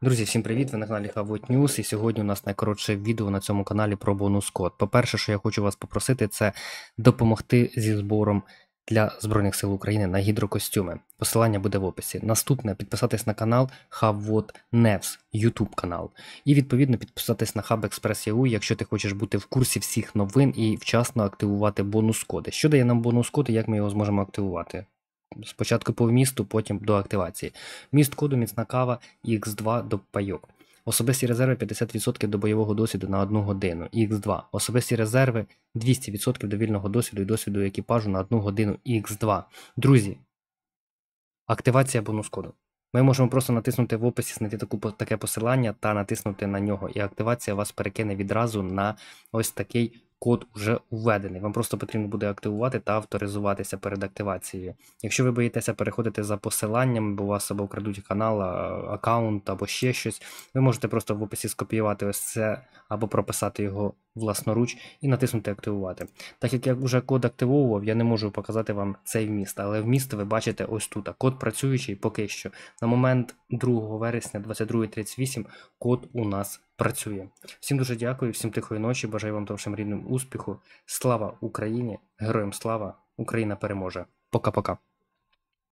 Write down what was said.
Друзі, всім привіт! Ви на каналі Хавот News, і сьогодні у нас найкоротше відео на цьому каналі про бонус-код. По-перше, що я хочу вас попросити, це допомогти зі збором для Збройних сил України на гідрокостюми. Посилання буде в описі. Наступне – підписатись на канал Хавот News, YouTube канал. І відповідно підписатись на Hub Express.eu, якщо ти хочеш бути в курсі всіх новин і вчасно активувати бонус-коди. Що дає нам бонус-код і як ми його зможемо активувати? Спочатку по вмісту, потім до активації. Вміст коду міцна кава Х2 до пайок. Особисті резерви 50% до бойового досвіду на 1 годину Х2. Особисті резерви 200% до вільного досвіду і досвіду екіпажу на 1 годину Х2. Друзі, активація бонус-коду. Ми можемо просто натиснути в описі, знайти таке посилання та натиснути на нього. І активація вас перекине відразу на ось такий код вже введений. Вам просто потрібно буде активувати та авторизуватися перед активацією. Якщо ви боїтеся переходити за посиланням, бо у вас або вкрадуть канал, аккаунт або ще щось, ви можете просто в описі скопіювати ось це або прописати його власноруч і натиснути активувати. Так як я вже код активовував, я не можу показати вам цей вміст, але вміст ви бачите ось тут. Код працюючий поки що. На момент 2 вересня 22:38 код у нас працює. Всім дуже дякую, всім тихої ночі, бажаю вам та вашим рідним успіху. Слава Україні! Героям слава! Україна переможе! Пока-пока!